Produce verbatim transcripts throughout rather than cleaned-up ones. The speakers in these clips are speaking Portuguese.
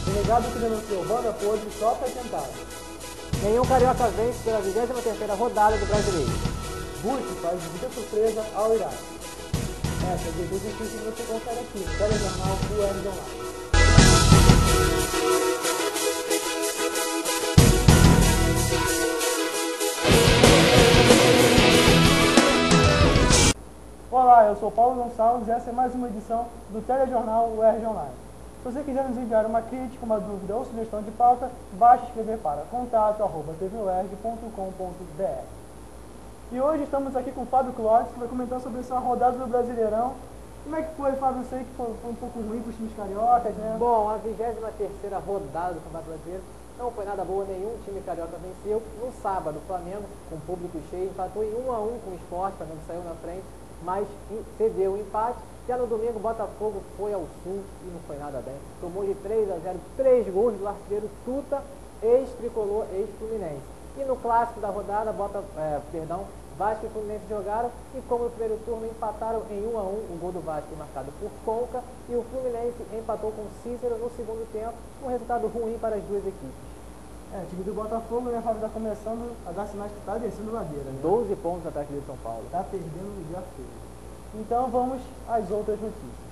Delegado que denunciou banda podre sofre atentado. Nenhum carioca vence pela vigésima terceira rodada do Brasileiro. Bush faz visita surpresa ao Iraque. Essa é a notícia que você confere aqui no telejornal U E R J Online. Olá, eu sou Paulo Gonçalves e essa é mais uma edição do telejornal U E R J Online. Se você quiser nos enviar uma crítica, uma dúvida ou sugestão de pauta, basta escrever para contato arroba t v u e r j ponto com ponto b r. E hoje estamos aqui com o Fábio Clóvis, que vai comentar sobre essa rodada do Brasileirão. Como é que foi, Fábio? Eu sei que foi, foi um pouco ruim para os times cariocas, né? Bom, a vigésima terceira rodada do Campeonato Brasileiro não foi nada boa, nenhum time carioca venceu. No sábado, o Flamengo, com público cheio, empatou em um a um com o Sport, o Flamengo saiu na frente, mas cedeu o empate. Já no domingo, o Botafogo foi ao Sul e não foi nada bem. Tomou de três a zero, três gols do artilheiro Tuta, ex-tricolor, ex-fluminense. E no clássico da rodada, Bota, é, perdão, Vasco e Fluminense jogaram e, como no primeiro turno, empataram em um a um, o gol do Vasco marcado por Conca, e o Fluminense empatou com Cícero no segundo tempo, um resultado ruim para as duas equipes. É, o time do Botafogo, né, Fábio, está começando a dar sinais que está descendo ladeira. Né? doze pontos atrás de São Paulo. Está perdendo já feio. Então vamos às outras notícias.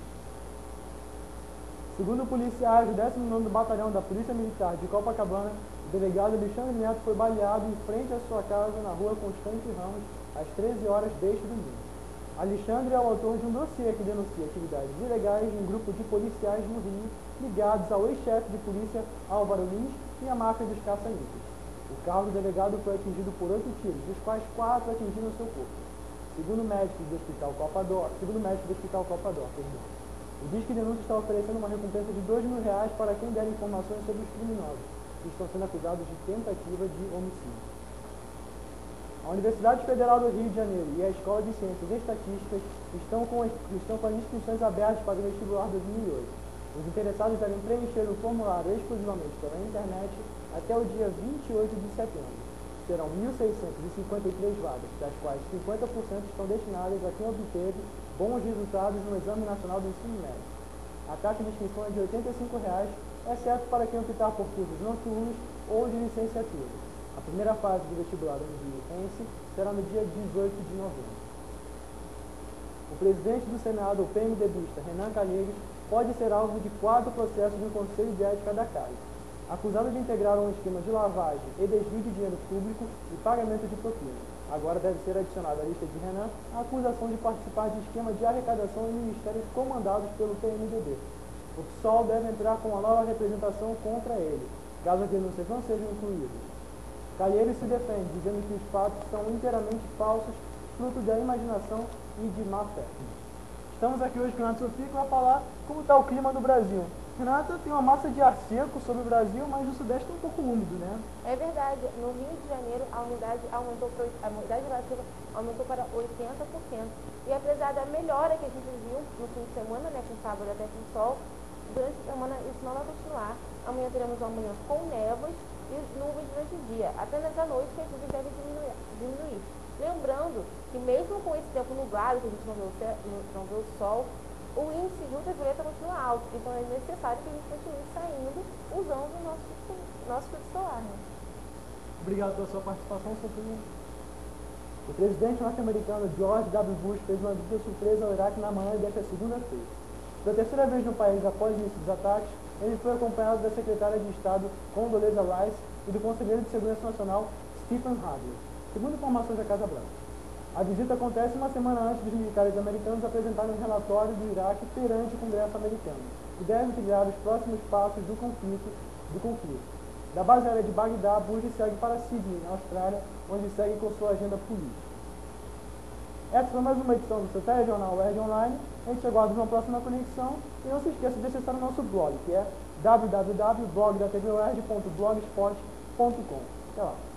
Segundo policiais do décimo nono Batalhão da Polícia Militar de Copacabana, o delegado Alexandre Neto foi baleado em frente à sua casa na rua Constante Ramos, às treze horas deste domingo. Alexandre é o autor de um dossiê que denuncia atividades ilegais de um grupo de policiais no Rio, ligados ao ex-chefe de polícia Álvaro Lins e à máfia dos caça-níqueis. O carro do delegado foi atingido por oito tiros, dos quais quatro atingiram seu corpo. Segundo o médico do Hospital Copador, segundo o médico do Hospital Copador, perdão. O Disque Denúncia está oferecendo uma recompensa de dois mil reais para quem der informações sobre os criminosos, que estão sendo acusados de tentativa de homicídio. A Universidade Federal do Rio de Janeiro e a Escola de Ciências e Estatísticas estão com, estão com as inscrições abertas para o vestibular dois mil e oito. Os interessados devem preencher o formulário exclusivamente pela internet até o dia vinte e oito de setembro. Serão mil seiscentas e cinquenta e três vagas, das quais cinquenta por cento estão destinadas a quem obteve bons resultados no Exame Nacional do Ensino Médio. A taxa de inscrição é de oitenta e cinco reais, exceto para quem optar por cursos noturnos ou de licenciatura. A primeira fase do vestibular do Rio-Ense será no dia dezoito de novembro. O presidente do Senado, o PMDBista, Renan Calheiros, pode ser alvo de quatro processos do Conselho de Ética da Casa. Acusado de integrar um esquema de lavagem e desvio de dinheiro público e pagamento de propina. Agora deve ser adicionada à lista de Renan a acusação de participar de esquema de arrecadação em ministérios comandados pelo P M D B. O P SOL deve entrar com uma nova representação contra ele, caso as denúncias não sejam incluídas. Calheiros se defende, dizendo que os fatos são inteiramente falsos, fruto da imaginação e de má fé. Estamos aqui hoje com a Renata Sofia, que vai falar como está o clima no Brasil. Renata, tem uma massa de ar seco sobre o Brasil, mas no Sudeste está um pouco úmido, né? É verdade. No Rio de Janeiro, a umidade aumentou para, a umidade relativa aumentou para oitenta por cento. E apesar da melhora que a gente viu no fim de semana, né, com sábado até com sol, durante a semana isso não vai continuar. Amanhã teremos uma manhã com névoas e nuvens durante o dia. Apenas à noite que as nuvens devem diminuir. diminuir. Lembrando que mesmo com esse tempo nublado, que a gente não vê o, céu, não vê o sol, o índice de ultravioleta continua alto, então é necessário que a gente continue saindo usando o nosso, nosso filtro solar. Né? Obrigado pela sua participação, Sofia. O presidente norte-americano George W. Bush fez uma visita surpresa ao Iraque na manhã desta segunda-feira. Pela terceira vez no país após o início dos ataques, ele foi acompanhado da secretária de Estado Condoleezza Rice e do conselheiro de Segurança Nacional Stephen Hadley, segundo informações da Casa Branca. A visita acontece uma semana antes dos militares americanos apresentarem um relatório do Iraque perante o Congresso americano, que deve trilhar os próximos passos do conflito. Do conflito. Da base aérea de Bagdá, Bush segue para Sydney, na Austrália, onde segue com sua agenda política. Essa foi mais uma edição do seu telejornal U E R J Online. A gente aguarda uma próxima conexão e não se esqueça de acessar o nosso blog, que é w w w ponto blog da t v u e r j ponto blogspot ponto com. Até lá!